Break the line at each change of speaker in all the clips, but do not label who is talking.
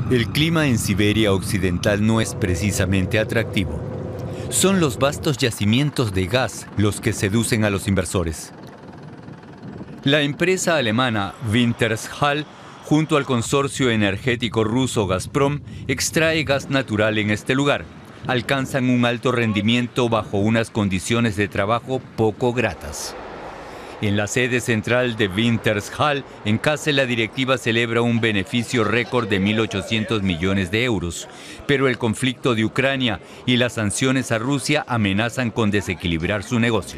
El clima en Siberia Occidental no es precisamente atractivo. Son los vastos yacimientos de gas los que seducen a los inversores. La empresa alemana Wintershall, junto al consorcio energético ruso Gazprom, extrae gas natural en este lugar. Alcanzan un alto rendimiento bajo unas condiciones de trabajo poco gratas. En la sede central de Wintershall, en Kassel, la directiva celebra un beneficio récord de 1.800 millones de euros. Pero el conflicto de Ucrania y las sanciones a Rusia amenazan con desequilibrar su negocio.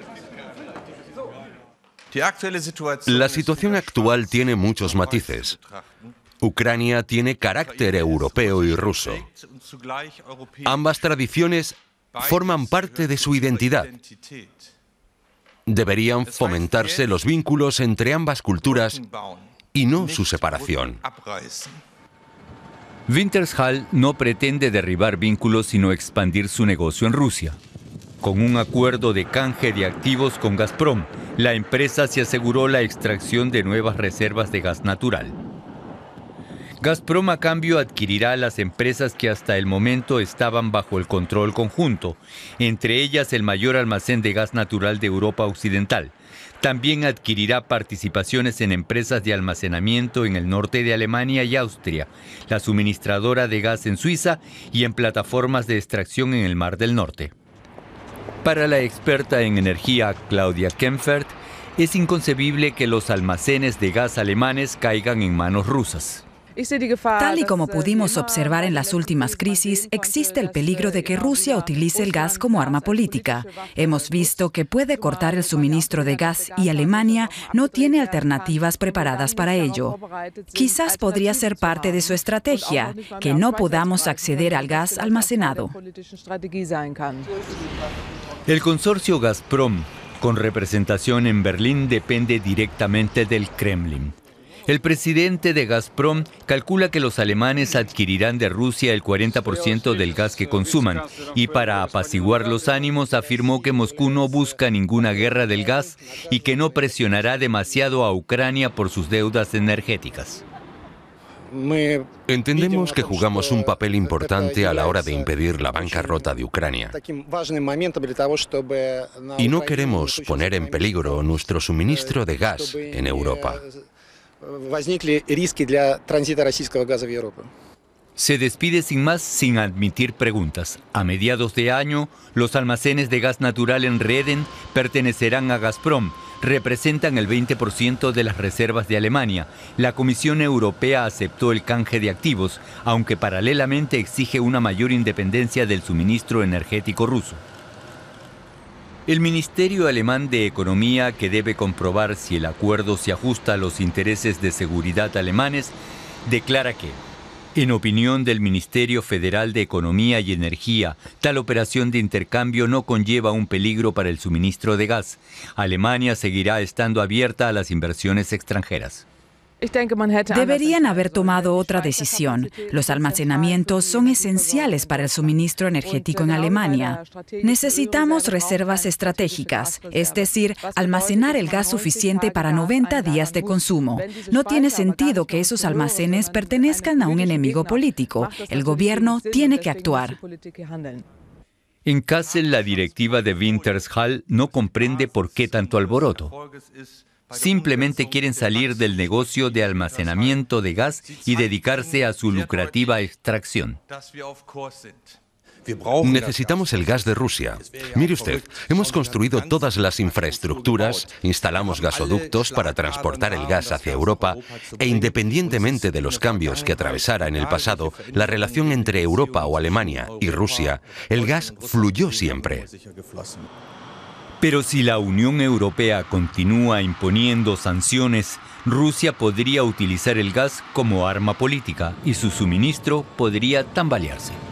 La situación actual tiene muchos matices. Ucrania tiene carácter europeo y ruso. Ambas tradiciones forman parte de su identidad. Deberían fomentarse los vínculos entre ambas culturas y no su separación.
Wintershall no pretende derribar vínculos sino expandir su negocio en Rusia. Con un acuerdo de canje de activos con Gazprom, la empresa se aseguró la extracción de nuevas reservas de gas natural. Gazprom a cambio adquirirá las empresas que hasta el momento estaban bajo el control conjunto, entre ellas el mayor almacén de gas natural de Europa Occidental. También adquirirá participaciones en empresas de almacenamiento en el norte de Alemania y Austria, la suministradora de gas en Suiza y en plataformas de extracción en el Mar del Norte. Para la experta en energía Claudia Kempfert, es inconcebible que los almacenes de gas alemanes caigan en manos rusas.
Tal y como pudimos observar en las últimas crisis, existe el peligro de que Rusia utilice el gas como arma política. Hemos visto que puede cortar el suministro de gas y Alemania no tiene alternativas preparadas para ello. Quizás podría ser parte de su estrategia, que no podamos acceder al gas almacenado.
El consorcio Gazprom, con representación en Berlín, depende directamente del Kremlin. El presidente de Gazprom calcula que los alemanes adquirirán de Rusia el 40% del gas que consuman y para apaciguar los ánimos afirmó que Moscú no busca ninguna guerra del gas y que no presionará demasiado a Ucrania por sus deudas energéticas.
Entendemos que jugamos un papel importante a la hora de impedir la bancarrota de Ucrania. Y no queremos poner en peligro nuestro suministro de gas en Europa.
Se despide sin más, sin admitir preguntas. A mediados de año, los almacenes de gas natural en Reden pertenecerán a Gazprom. Representan el 20% de las reservas de Alemania. La Comisión Europea aceptó el canje de activos, aunque paralelamente exige una mayor independencia del suministro energético ruso. El Ministerio Alemán de Economía, que debe comprobar si el acuerdo se ajusta a los intereses de seguridad alemanes, declara que, en opinión del Ministerio Federal de Economía y Energía, tal operación de intercambio no conlleva un peligro para el suministro de gas. Alemania seguirá estando abierta a las inversiones extranjeras.
Deberían haber tomado otra decisión. Los almacenamientos son esenciales para el suministro energético en Alemania. Necesitamos reservas estratégicas, es decir, almacenar el gas suficiente para 90 días de consumo. No tiene sentido que esos almacenes pertenezcan a un enemigo político. El gobierno tiene que actuar.
En Kassel, la directiva de Wintershall no comprende por qué tanto alboroto. Simplemente quieren salir del negocio de almacenamiento de gas y dedicarse a su lucrativa extracción.
Necesitamos el gas de Rusia. Mire usted, hemos construido todas las infraestructuras, instalamos gasoductos para transportar el gas hacia Europa e independientemente de los cambios que atravesara en el pasado la relación entre Europa o Alemania y Rusia, el gas fluyó siempre.
Pero si la Unión Europea continúa imponiendo sanciones, Rusia podría utilizar el gas como arma política y su suministro podría tambalearse.